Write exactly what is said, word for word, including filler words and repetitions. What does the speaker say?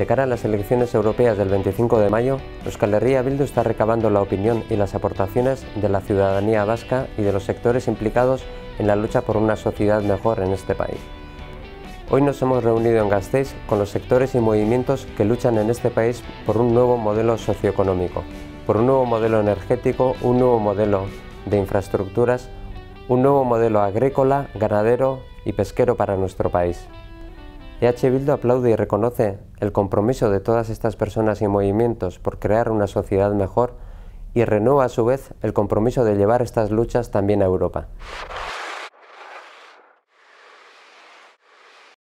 De cara a las elecciones europeas del veinticinco de mayo, Euskal Herria Bildu está recabando la opinión y las aportaciones de la ciudadanía vasca y de los sectores implicados en la lucha por una sociedad mejor en este país. Hoy nos hemos reunido en Gasteiz con los sectores y movimientos que luchan en este país por un nuevo modelo socioeconómico, por un nuevo modelo energético, un nuevo modelo de infraestructuras, un nuevo modelo agrícola, ganadero y pesquero para nuestro país. E H Bildu aplaude y reconoce el compromiso de todas estas personas y movimientos por crear una sociedad mejor y renueva a su vez el compromiso de llevar estas luchas también a Europa.